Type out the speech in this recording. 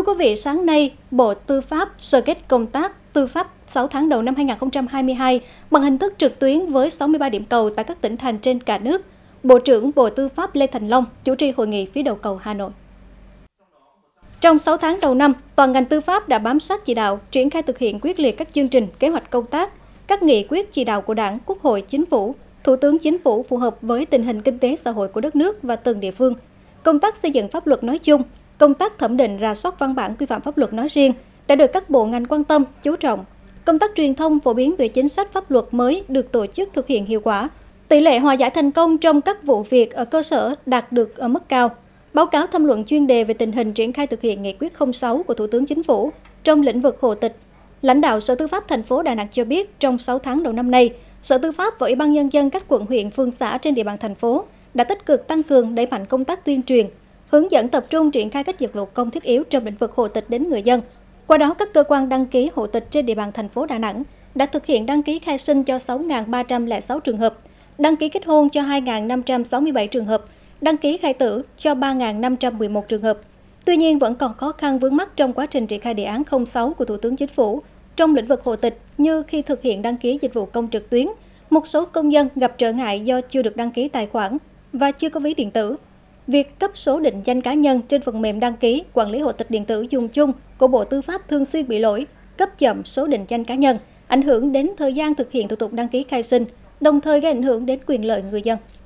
Thưa quý vị, sáng nay, Bộ Tư pháp sơ kết công tác tư pháp 6 tháng đầu năm 2022 bằng hình thức trực tuyến với 63 điểm cầu tại các tỉnh thành trên cả nước. Bộ trưởng Bộ Tư pháp Lê Thành Long chủ trì hội nghị phía đầu cầu Hà Nội. Trong 6 tháng đầu năm, toàn ngành tư pháp đã bám sát chỉ đạo, triển khai thực hiện quyết liệt các chương trình, kế hoạch công tác, các nghị quyết chỉ đạo của Đảng, Quốc hội, Chính phủ, Thủ tướng Chính phủ phù hợp với tình hình kinh tế xã hội của đất nước và từng địa phương. Công tác xây dựng pháp luật nói chung, công tác thẩm định rà soát văn bản quy phạm pháp luật nói riêng đã được các bộ ngành quan tâm, chú trọng. Công tác truyền thông phổ biến về chính sách pháp luật mới được tổ chức thực hiện hiệu quả. Tỷ lệ hòa giải thành công trong các vụ việc ở cơ sở đạt được ở mức cao. Báo cáo tham luận chuyên đề về tình hình triển khai thực hiện nghị quyết 06 của Thủ tướng Chính phủ trong lĩnh vực hộ tịch. Lãnh đạo Sở Tư pháp thành phố Đà Nẵng cho biết, trong 6 tháng đầu năm nay, Sở Tư pháp và Ủy ban Nhân dân các quận huyện phường xã trên địa bàn thành phố đã tích cực tăng cường đẩy mạnh công tác tuyên truyền, hướng dẫn tập trung triển khai các dịch vụ công thiết yếu trong lĩnh vực hộ tịch đến người dân. Qua đó, các cơ quan đăng ký hộ tịch trên địa bàn thành phố Đà Nẵng đã thực hiện đăng ký khai sinh cho 6.306 trường hợp, đăng ký kết hôn cho 2.567 trường hợp, đăng ký khai tử cho 3.511 trường hợp. Tuy nhiên, vẫn còn khó khăn vướng mắc trong quá trình triển khai đề án 06 của Thủ tướng Chính phủ trong lĩnh vực hộ tịch, như khi thực hiện đăng ký dịch vụ công trực tuyến, một số công dân gặp trở ngại do chưa được đăng ký tài khoản và chưa có ví điện tử. Việc cấp số định danh cá nhân trên phần mềm đăng ký, quản lý hộ tịch điện tử dùng chung của Bộ Tư pháp thường xuyên bị lỗi, cấp chậm số định danh cá nhân, ảnh hưởng đến thời gian thực hiện thủ tục đăng ký khai sinh, đồng thời gây ảnh hưởng đến quyền lợi người dân.